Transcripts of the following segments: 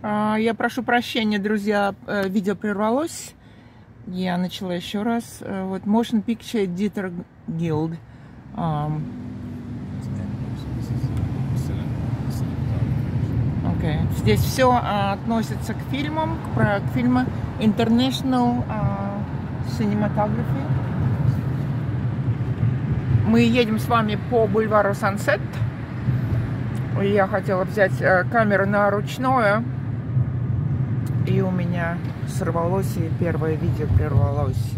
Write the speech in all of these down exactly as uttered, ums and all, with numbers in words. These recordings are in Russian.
Я прошу прощения, друзья, видео прервалось. Я начала еще раз. Вот Motion Picture Editor Guild. Um, okay. Здесь все uh, относится к фильмам, к, к фильму International uh, Cinematography. Мы едем с вами по бульвару Sunset. Я хотела взять uh, камеру на ручное. И у меня сорвалось, и первое видео прервалось.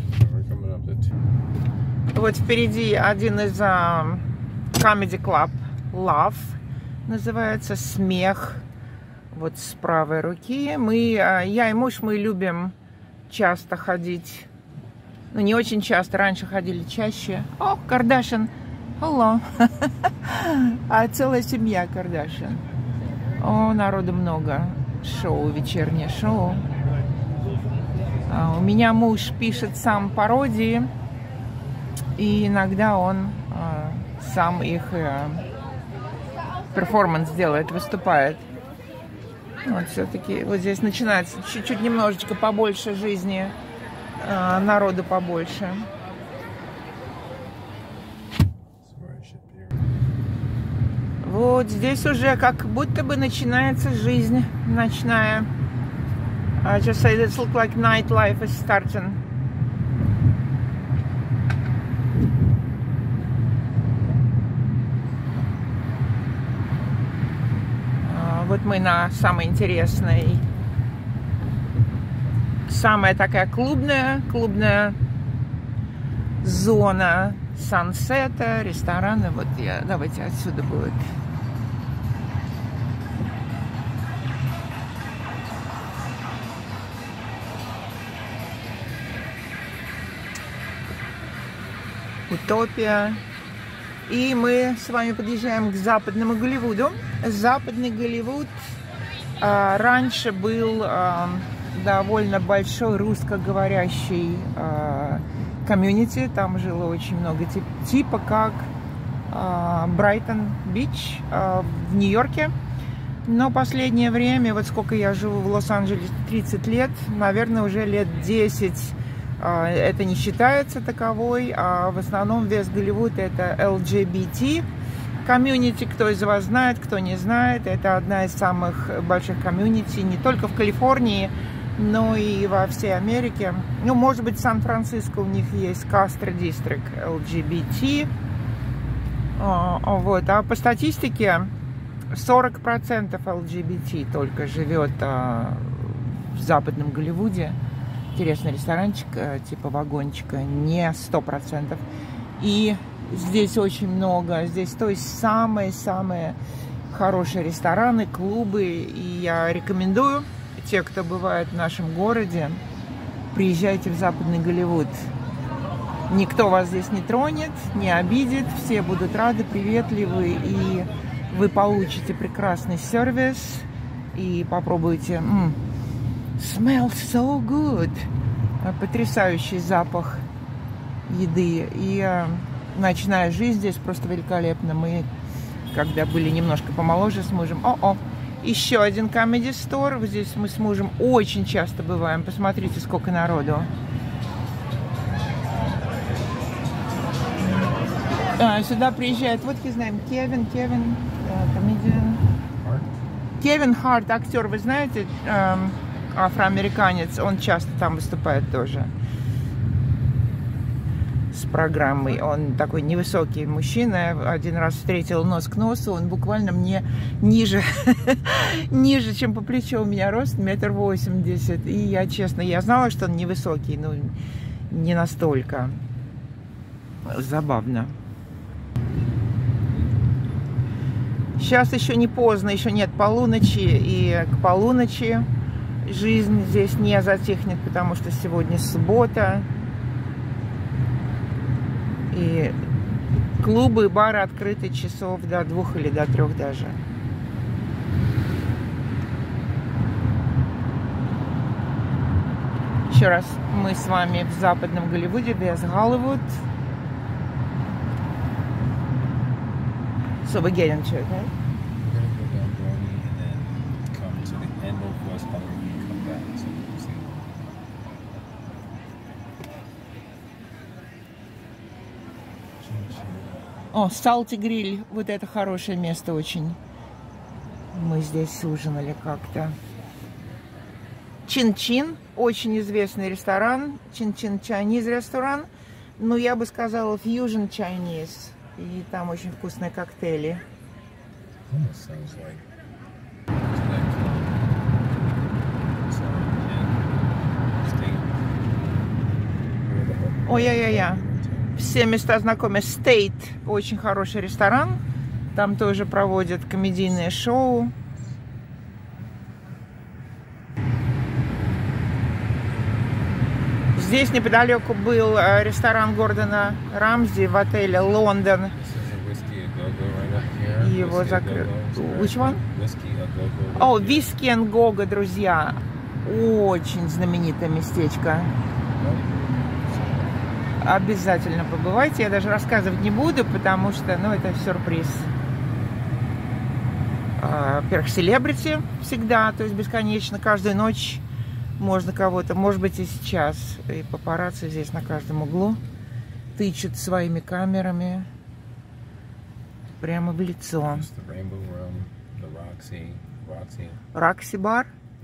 Вот впереди один из uh, Comedy Club Love, называется, смех. Вот с правой руки. Мы, uh, я и муж, мы любим часто ходить. Ну, не очень часто, раньше ходили чаще. О, Кардашьян, hello. А целая семья Кардашьян. О, народу много. Шоу, вечернее шоу. А, у меня муж пишет сам пародии, и иногда он а, сам их а, перформанс делает, выступает. Вот все-таки вот здесь начинается чуть-чуть немножечко побольше жизни, а, народу побольше. Вот здесь уже как будто бы начинается жизнь ночная. I just say this look like nightlife is starting. Вот мы на самой интересной, самая такая клубная, клубная зона Сансета, рестораны. Вот я, давайте отсюда будет. Утопия. И мы с вами подъезжаем к западному Голливуду. Западный Голливуд а, раньше был а, довольно большой русскоговорящий а, комьюнити. Там жило очень много тип, типа как Брайтон-Бич а, в Нью-Йорке. Но последнее время, вот сколько я живу в Лос-Анджелесе, тридцать лет, наверное, уже лет десять, а, это не считается таковой. А в основном весь Голливуд это эл джи би ти комьюнити. Кто из вас знает, кто не знает, это одна из самых больших комьюнити не только в Калифорнии, но и во всей Америке. Ну, может быть, в Сан-Франциско у них есть Кастро Дистрикт эл джи би ти. Вот. А по статистике сорок процентов эл джи би ти только живет а, в западном Голливуде. Интересный ресторанчик, а, типа вагончика, не сто процентов. И здесь очень много. Здесь, то есть, самые-самые хорошие рестораны, клубы. И я рекомендую, те, кто бывает в нашем городе, приезжайте в западный Голливуд. Никто вас здесь не тронет, не обидит, все будут рады, приветливы, и вы получите прекрасный сервис и попробуйте. М-м, smells so good. Потрясающий запах еды. И э, ночная жизнь здесь просто великолепна. Мы, когда были немножко помоложе с мужем, о-о, еще один Comedy Store. Здесь мы с мужем очень часто бываем. Посмотрите, сколько народу. А, сюда приезжает, вот his name, Кевин, Кевин, комедиан. Кевин Харт, актер, вы знаете, эм, афроамериканец, он часто там выступает тоже с программой. Он такой невысокий мужчина, один раз встретил нос к носу, он буквально мне ниже, ниже, чем по плечу, у меня рост метр восемьдесят, и я, честно, я знала, что он невысокий, но не настолько. Забавно. Сейчас еще не поздно, еще нет полуночи, и к полуночи жизнь здесь не затихнет, потому что сегодня суббота. И клубы и бары открыты часов до двух или до трех даже. Еще раз, мы с вами в западном Голливуде, без Голливуд. So we get into it, right? We're going to go down Brony and then come to the end Halloween come back, so we'll see. О, Салти Гриль. Вот это хорошее место очень. Мы здесь ужинали как-то. Чин-Чин. Очень известный ресторан. Чин-Чин Chinese ресторан. Ну, я бы сказала, Fusion Chinese. И там очень вкусные коктейли. Ой-яй-яй-яй. Все места знакомы. State. Очень хороший ресторан. Там тоже проводят комедийные шоу. Здесь неподалеку был ресторан Гордона Рамзи в отеле Лондон. Его закрыли. Which one? О, Whiskey and Go-Go, друзья. Очень знаменитое местечко. Обязательно побывайте. Я даже рассказывать не буду, потому что, ну, это сюрприз. Во-первых, селебрити всегда, то есть бесконечно, каждую ночь можно кого-то, может быть, и сейчас. И папарацци здесь на каждом углу тычут своими камерами прямо в лицо. Рокси бар.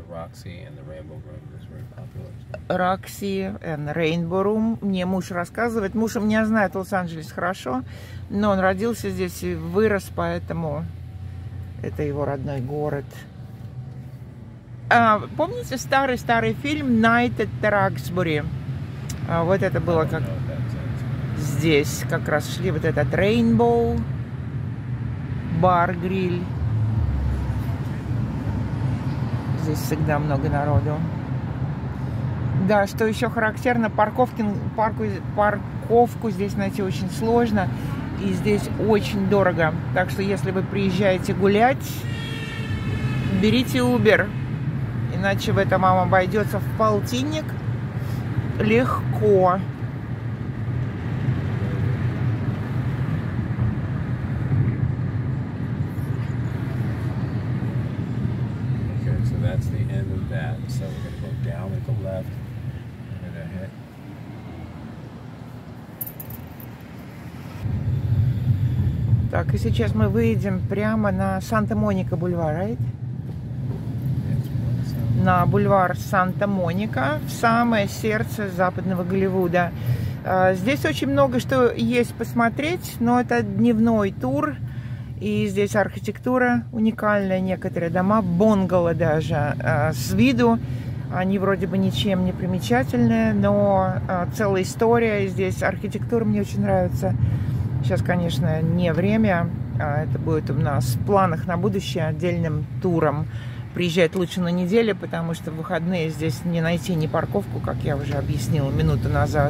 Рокси и Rainbow Room. Мне муж рассказывает. Муж меня знает Лос-Анджелес хорошо, но он родился здесь и вырос, поэтому это его родной город. А, помните старый-старый фильм Night at the Roxbury? А, вот это было как здесь как раз шли вот этот Rainbow бар, гриль. Здесь всегда много народу. Да, что еще характерно, парковки, парку, парковку здесь найти очень сложно. И здесь очень дорого. Так что, если вы приезжаете гулять, берите Uber. Иначе в этом вам обойдется в полтинник легко. Так, и сейчас мы выйдем прямо на Санта-Моника бульвар, right? На бульвар Санта-Моника, в самое сердце западного Голливуда. Здесь очень много что есть посмотреть, но это дневной тур. И здесь архитектура уникальная, некоторые дома, бунгало даже. С виду они вроде бы ничем не примечательные, но целая история. Здесь архитектура мне очень нравится. Сейчас, конечно, не время. Это будет у нас в планах на будущее отдельным туром. Приезжать лучше на неделю, потому что в выходные здесь не найти ни парковку, как я уже объяснила минуту назад.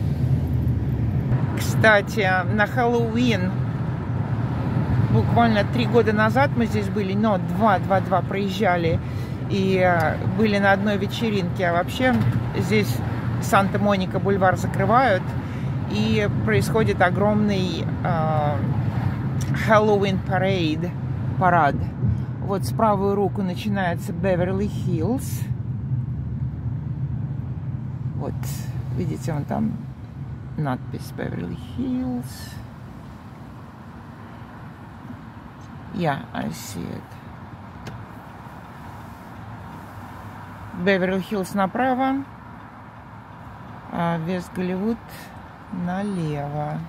Кстати, на Хэллоуин буквально три года назад мы здесь были, но два-два-два проезжали и были на одной вечеринке. А вообще здесь Санта-Моника бульвар закрывают, и происходит огромный Хэллоуин парад. парад. Вот с правую руку начинается Беверли-Хиллз. Вот, видите, вон там надпись Беверли-Хиллз. Yeah, I see it. Беверли-Хиллз направо, а Вест-Голливуд налево.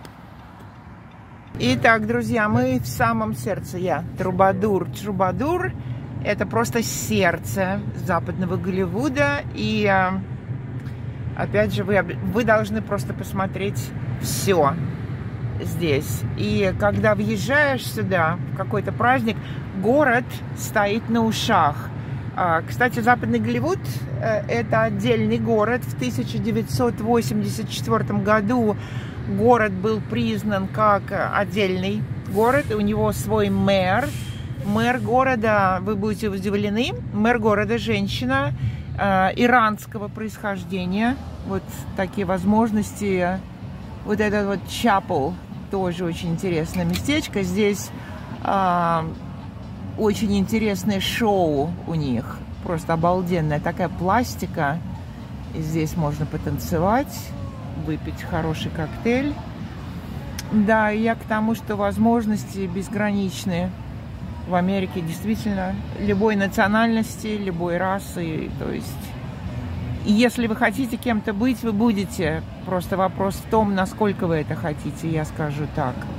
Итак, друзья, мы в самом сердце. Я Трубадур. Трубадур – это просто сердце западного Голливуда. И, опять же, вы, вы должны просто посмотреть все здесь. И когда въезжаешь сюда, в какой-то праздник, город стоит на ушах. Кстати, Западный Голливуд – это отдельный город. В тысяча девятьсот восемьдесят четвёртом году город был признан как отдельный город, и у него свой мэр. Мэр города, вы будете удивлены, мэр города женщина э, иранского происхождения. Вот такие возможности. Вот этот вот чапел, тоже очень интересное местечко. Здесь э, очень интересное шоу у них. просто обалденная. Такая пластика. И здесь можно потанцевать, выпить хороший коктейль. Да, и я к тому, что возможности безграничны. В Америке действительно любой национальности, любой расы. То есть, и если вы хотите кем-то быть, вы будете. Просто вопрос в том, насколько вы это хотите, я скажу так.